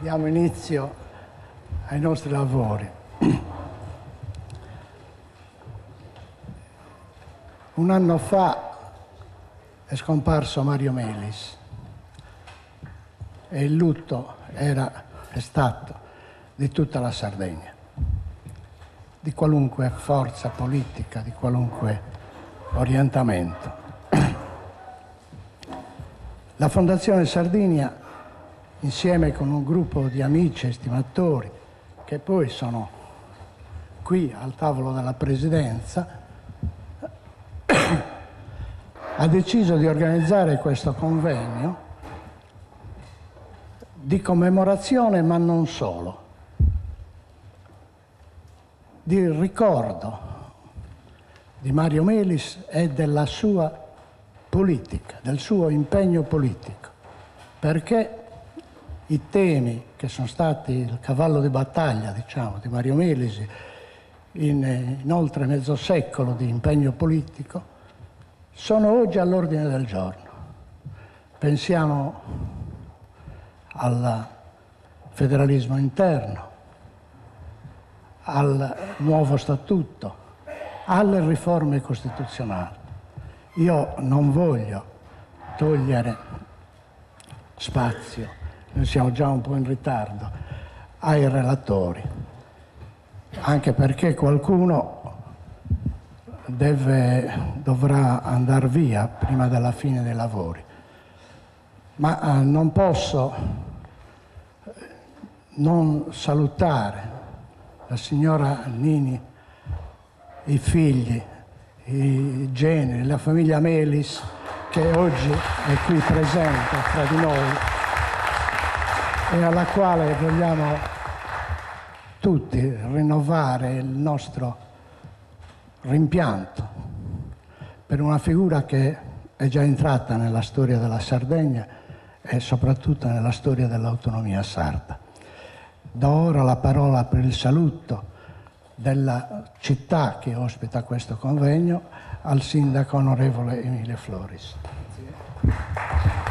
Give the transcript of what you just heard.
Diamo inizio ai nostri lavori. Un anno fa è scomparso Mario Melis e il lutto è stato di tutta la Sardegna, di qualunque forza politica, di qualunque orientamento. La Fondazione Sardinia, insieme con un gruppo di amici e stimatori che poi sono qui al tavolo della Presidenza, ha deciso di organizzare questo convegno di commemorazione, ma non solo, di ricordo di Mario Melis e della sua politica, del suo impegno politico, perché i temi che sono stati il cavallo di battaglia, diciamo, di Mario Melis in oltre mezzo secolo di impegno politico sono oggi all'ordine del giorno. Pensiamo al federalismo interno, al nuovo statuto, alle riforme costituzionali. Io non voglio togliere spazio, noi siamo già un po' in ritardo, ai relatori, anche perché qualcuno dovrà andare via prima della fine dei lavori. Ma non posso non salutare la signora Nini, i figli, i generi, la famiglia Melis, che oggi è qui presente tra di noi e alla quale vogliamo tutti rinnovare il nostro rimpianto per una figura che è già entrata nella storia della Sardegna e soprattutto nella storia dell'autonomia sarda. Do ora la parola per il saluto della città che ospita questo convegno al sindaco onorevole Emilio Floris. Grazie.